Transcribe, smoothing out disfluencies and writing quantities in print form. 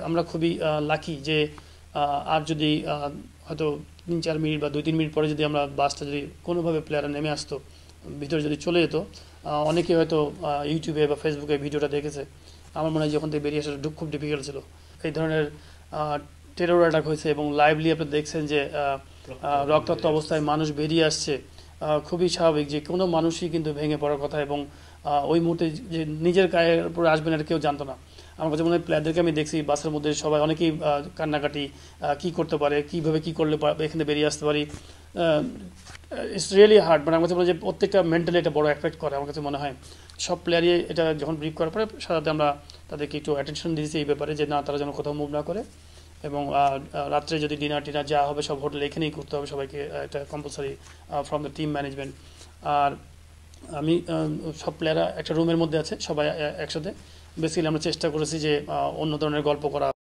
আমরা খুবই লাকি যে আর যদি হয়তো 3-4 মিনিট বা 2-3 মিনিট পরে যদি আমরা বাসটা যদি কোনোভাবে প্লেয়াররা নেমে আসতো, ভিতরে যদি চলে যেত, অনেকে হয়তো ইউটিউবে বা ফেসবুকে ভিডিওটা দেখেছে। আমার মনে হয় যখন থেকে বেরিয়ে আসাটা খুব ডিফিকাল্ট ছিল। এই ধরনের টেরর অ্যাটাক হয়েছে এবং লাইভলি আপনি দেখছেন যে রক্তাক্ত অবস্থায় মানুষ বেরিয়ে আসছে। খুবই স্বাভাবিক যে কোনো মানুষই কিন্তু ভেঙে পড়ার কথা, এবং ওই মুহূর্তে যে নিজের গায়ের উপরে আসবেন এটা কেউ জানতো না। আমার কাছে মনে হয় প্লেয়ারদেরকে আমি দেখছি বাসের মধ্যে সবাই অনেকেই কান্নাকাটি, কি করতে পারে, কিভাবে কি করলে এখানে বেরিয়ে আসতে পারি। ইটস রিয়েলি হার্ড, মানে আমার কাছে মনে হয় যে প্রত্যেকটা মেন্টালি এটা বড় এফেক্ট করে। আমার কাছে মনে হয় সব প্লেয়ারই এটা যখন ব্রিফ করার পরে সাথে আমরা তাদেরকে একটু অ্যাটেনশন দিয়েছি এই ব্যাপারে যে না, তারা যেন কোথাও মুভ না করে, এবং রাত্রে যদি ডিনার টিনার যা হবে সব হোটেল এখানেই করতে হবে সবাইকে, এটা compulsory from the team management. আর আমি সব প্লেয়াররা একটা রুমের মধ্যে আছে সবাই একসাথে। বেসিক্যালি আমরা চেষ্টা করেছি যে অন্য ধরনের গল্প করা।